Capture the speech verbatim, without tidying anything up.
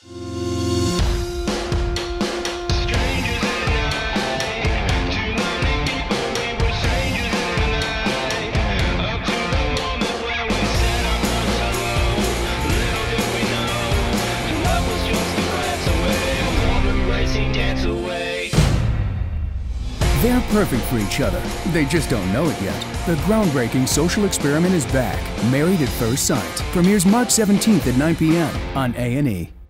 They're perfect for each other. They just don't know it yet. The groundbreaking social experiment is back. Married at First Sight premieres March seventeenth at nine p m on A and E.